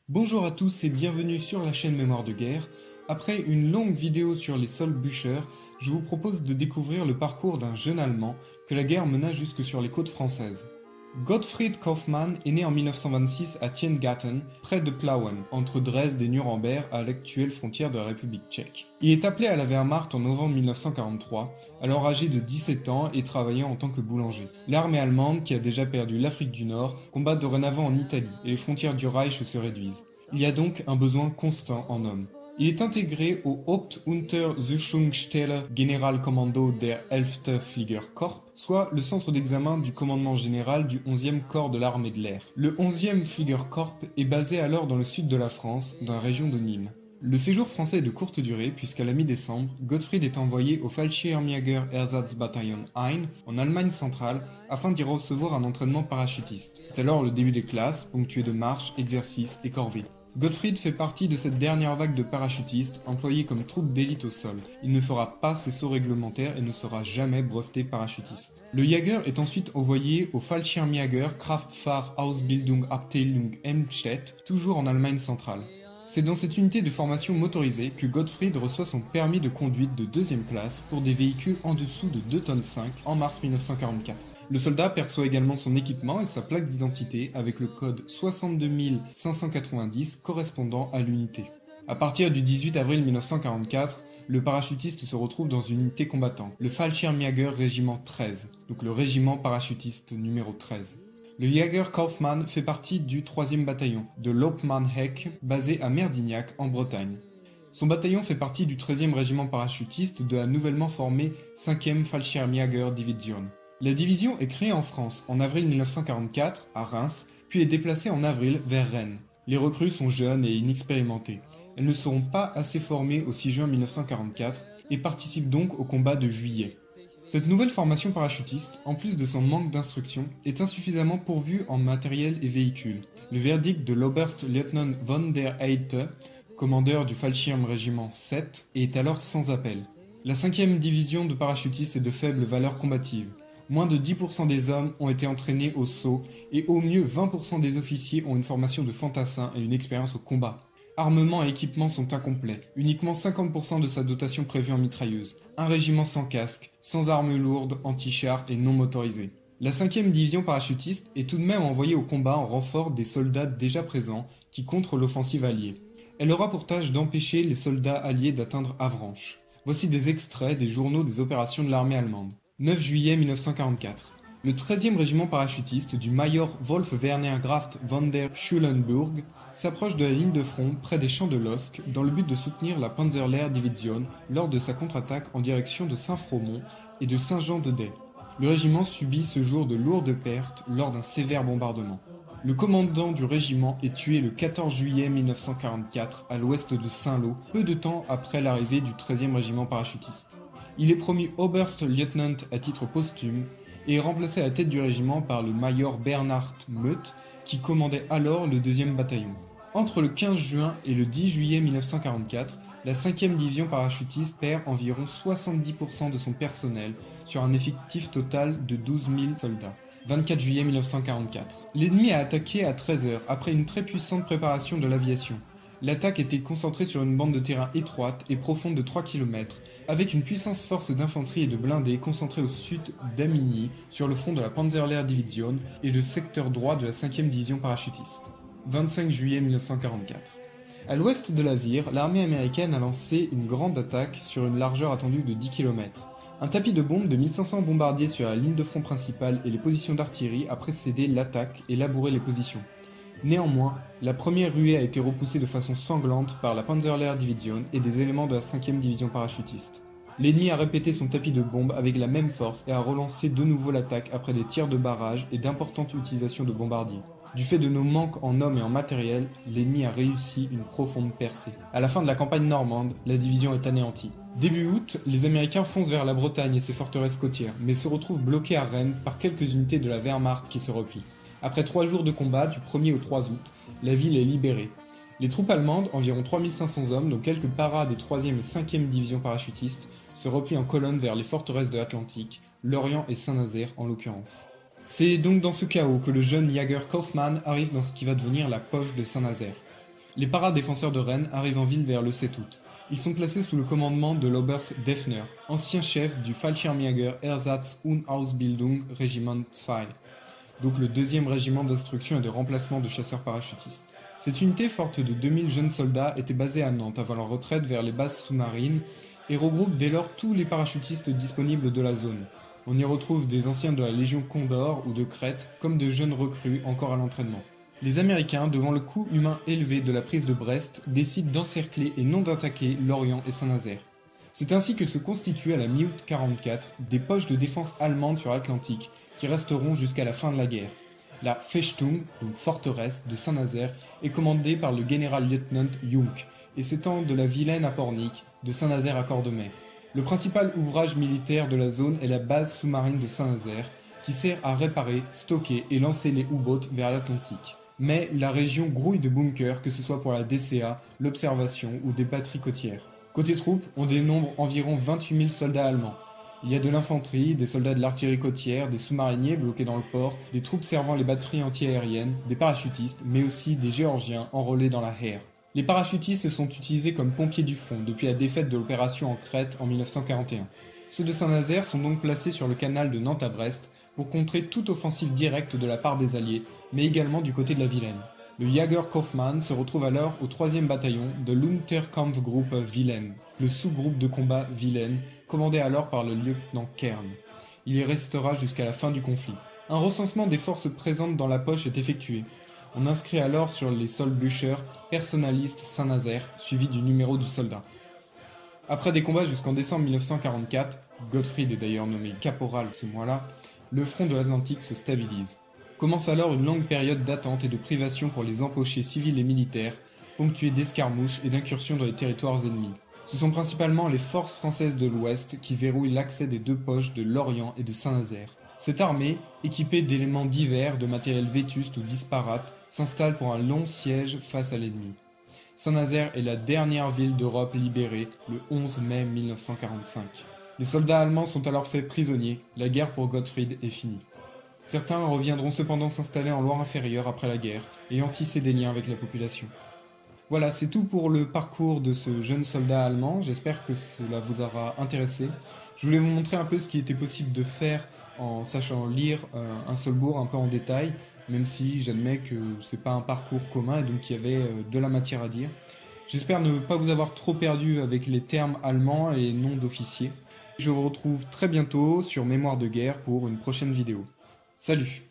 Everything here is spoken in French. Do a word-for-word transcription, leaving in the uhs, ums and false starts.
Bonjour à tous et bienvenue sur la chaîne Mémoire de Guerre. Après une longue vidéo sur les Soldbücher, je vous propose de découvrir le parcours d'un jeune Allemand que la guerre mena jusque sur les côtes françaises. Gottfried Kaufmann est né en mille neuf cent vingt-six à Tiengarten, près de Plauen, entre Dresde et Nuremberg à l'actuelle frontière de la République tchèque. Il est appelé à la Wehrmacht en novembre mille neuf cent quarante-trois, alors âgé de dix-sept ans et travaillant en tant que boulanger. L'armée allemande, qui a déjà perdu l'Afrique du Nord, combat dorénavant en Italie et les frontières du Reich se réduisent. Il y a donc un besoin constant en hommes. Il est intégré au Hauptuntersuchungsstelle Generalkommando der elften Fliegerkorps, soit le centre d'examen du commandement général du onzième corps de l'armée de l'air. Le onzième Fliegerkorps est basé alors dans le sud de la France, dans la région de Nîmes. Le séjour français est de courte durée puisqu'à la mi-décembre, Gottfried est envoyé au Fallschirmjäger Ersatzbataillon un en Allemagne centrale afin d'y recevoir un entraînement parachutiste. C'est alors le début des classes, ponctuées de marches, exercices et corvées. Gottfried fait partie de cette dernière vague de parachutistes employés comme troupe d'élite au sol. Il ne fera pas ses sauts réglementaires et ne sera jamais breveté parachutiste. Le Jäger est ensuite envoyé au Fallschirmjäger Kraftfahrausbildung Abteilung Helmstedt, toujours en Allemagne centrale. C'est dans cette unité de formation motorisée que Gottfried reçoit son permis de conduite de deuxième classe pour des véhicules en dessous de deux tonnes cinq en mars mille neuf cent quarante-quatre. Le soldat perçoit également son équipement et sa plaque d'identité avec le code soixante-deux mille cinq cent quatre-vingt-dix correspondant à l'unité. À partir du dix-huit avril mille neuf cent quarante-quatre, le parachutiste se retrouve dans une unité combattant, le Fallschirmjäger Régiment treize, donc le régiment parachutiste numéro treize. Le Jäger Kaufmann fait partie du troisième bataillon, de Loppmann-Heck, basé à Merdignac, en Bretagne. Son bataillon fait partie du treizième régiment parachutiste de la nouvellement formée cinquième Fallschirmjäger Division. La division est créée en France en avril mille neuf cent quarante-quatre, à Reims, puis est déplacée en avril vers Rennes. Les recrues sont jeunes et inexpérimentées. Elles ne seront pas assez formées au six juin mille neuf cent quarante-quatre et participent donc au combat de juillet. Cette nouvelle formation parachutiste, en plus de son manque d'instruction, est insuffisamment pourvue en matériel et véhicules. Le verdict de l'Oberstleutnant von der Heydte, commandeur du Fallschirm-Régiment sept, est alors sans appel. La cinquième division de parachutistes est de faible valeur combative. Moins de dix pour cent des hommes ont été entraînés au saut et au mieux vingt pour cent des officiers ont une formation de fantassin et une expérience au combat. Armement et équipement sont incomplets, uniquement cinquante pour cent de sa dotation prévue en mitrailleuse, un régiment sans casque, sans armes lourdes, anti-chars et non motorisées. La cinquième division parachutiste est tout de même envoyée au combat en renfort des soldats déjà présents qui contrent l'offensive alliée. Elle aura pour tâche d'empêcher les soldats alliés d'atteindre Avranches. Voici des extraits des journaux des opérations de l'armée allemande. neuf juillet mille neuf cent quarante-quatre. Le treizième régiment parachutiste du Major Wolf Werner Graf von der Schulenburg s'approche de la ligne de front près des champs de Losk dans le but de soutenir la Panzerlehr Division lors de sa contre-attaque en direction de Saint-Fromont et de Saint-Jean-de-Day. Le régiment subit ce jour de lourdes pertes lors d'un sévère bombardement. Le commandant du régiment est tué le quatorze juillet mille neuf cent quarante-quatre à l'ouest de Saint-Lô, peu de temps après l'arrivée du treizième régiment parachutiste. Il est promu Oberstleutnant à titre posthume et est remplacé à la tête du régiment par le major Bernhard Meuth, qui commandait alors le deuxième bataillon. Entre le quinze juin et le dix juillet mille neuf cent quarante-quatre, la cinquième division parachutiste perd environ soixante-dix pour cent de son personnel sur un effectif total de douze mille soldats. vingt-quatre juillet mille neuf cent quarante-quatre. L'ennemi a attaqué à treize heures après une très puissante préparation de l'aviation. L'attaque était concentrée sur une bande de terrain étroite et profonde de trois kilomètres, avec une puissante force d'infanterie et de blindés concentrée au sud d'Amigny, sur le front de la Panzerlehr Division et le secteur droit de la cinquième division parachutiste. vingt-cinq juillet mille neuf cent quarante-quatre. À l'ouest de la Vire, l'armée américaine a lancé une grande attaque sur une largeur attendue de dix kilomètres. Un tapis de bombes de mille cinq cents bombardiers sur la ligne de front principale et les positions d'artillerie a précédé l'attaque et labouré les positions. Néanmoins, la première ruée a été repoussée de façon sanglante par la Panzerlehr Division et des éléments de la cinquième division parachutiste. L'ennemi a répété son tapis de bombes avec la même force et a relancé de nouveau l'attaque après des tirs de barrage et d'importantes utilisations de bombardiers. Du fait de nos manques en hommes et en matériel, l'ennemi a réussi une profonde percée. À la fin de la campagne normande, la division est anéantie. Début août, les Américains foncent vers la Bretagne et ses forteresses côtières, mais se retrouvent bloqués à Rennes par quelques unités de la Wehrmacht qui se replient. Après trois jours de combat, du premier au trois août, la ville est libérée. Les troupes allemandes, environ trois mille cinq cents hommes, dont quelques paras des troisième et cinquième divisions parachutistes, se replient en colonne vers les forteresses de l'Atlantique, Lorient et Saint-Nazaire en l'occurrence. C'est donc dans ce chaos que le jeune Jäger Kaufmann arrive dans ce qui va devenir la poche de Saint-Nazaire. Les paradéfenseurs de Rennes arrivent en ville vers le sept août. Ils sont placés sous le commandement de l'Oberst Deffner, ancien chef du Fallschirmjäger Ersatz- und Ausbildung Regiment deux, donc le deuxième régiment d'instruction et de remplacement de chasseurs parachutistes. Cette unité forte de deux mille jeunes soldats était basée à Nantes avant leur retraite vers les bases sous-marines et regroupe dès lors tous les parachutistes disponibles de la zone. On y retrouve des anciens de la Légion Condor ou de Crète, comme de jeunes recrues encore à l'entraînement. Les Américains, devant le coût humain élevé de la prise de Brest, décident d'encercler et non d'attaquer Lorient et Saint-Nazaire. C'est ainsi que se constituent à la mi-août quarante-quatre des poches de défense allemandes sur l'Atlantique qui resteront jusqu'à la fin de la guerre. La Festung, donc forteresse, de Saint-Nazaire est commandée par le général-lieutenant Jung et s'étend de la Vilaine à Pornic, de Saint-Nazaire à Cordemais. Le principal ouvrage militaire de la zone est la base sous-marine de Saint-Nazaire qui sert à réparer, stocker et lancer les U-boats vers l'Atlantique. Mais la région grouille de bunkers, que ce soit pour la D C A, l'observation ou des batteries côtières. Côté troupes, on dénombre environ vingt-huit mille soldats allemands. Il y a de l'infanterie, des soldats de l'artillerie côtière, des sous-mariniers bloqués dans le port, des troupes servant les batteries anti-aériennes, des parachutistes, mais aussi des géorgiens enrôlés dans la Heer. Les parachutistes sont utilisés comme pompiers du front depuis la défaite de l'opération en Crète en mille neuf cent quarante et un. Ceux de Saint-Nazaire sont donc placés sur le canal de Nantes à Brest pour contrer toute offensive directe de la part des Alliés, mais également du côté de la Vilaine. Le Jäger Kaufmann se retrouve alors au troisième bataillon de l'Unterkampfgruppe Vilaine, le sous-groupe de combat Vilaine, commandé alors par le lieutenant Kern. Il y restera jusqu'à la fin du conflit. Un recensement des forces présentes dans la poche est effectué. On inscrit alors sur les Soldbücher personnaliste Saint-Nazaire, suivi du numéro du soldat. Après des combats jusqu'en décembre mille neuf cent quarante-quatre, Gottfried est d'ailleurs nommé caporal ce mois-là, le front de l'Atlantique se stabilise. Commence alors une longue période d'attente et de privation pour les empochés civils et militaires, ponctuée d'escarmouches et d'incursions dans les territoires ennemis. Ce sont principalement les forces françaises de l'Ouest qui verrouillent l'accès des deux poches de Lorient et de Saint-Nazaire. Cette armée, équipée d'éléments divers, de matériel vétuste ou disparate, s'installe pour un long siège face à l'ennemi. Saint-Nazaire est la dernière ville d'Europe libérée le onze mai mille neuf cent quarante-cinq. Les soldats allemands sont alors faits prisonniers, la guerre pour Gottfried est finie. Certains reviendront cependant s'installer en Loire-Inférieure après la guerre, ayant tissé des liens avec la population. Voilà, c'est tout pour le parcours de ce jeune soldat allemand, j'espère que cela vous aura intéressé. Je voulais vous montrer un peu ce qui était possible de faire en sachant lire euh, un Solbourg un peu en détail, même si j'admets que c'est pas un parcours commun et donc il y avait euh, de la matière à dire. J'espère ne pas vous avoir trop perdu avec les termes allemands et les noms d'officiers. Je vous retrouve très bientôt sur Mémoire de guerre pour une prochaine vidéo. Salut!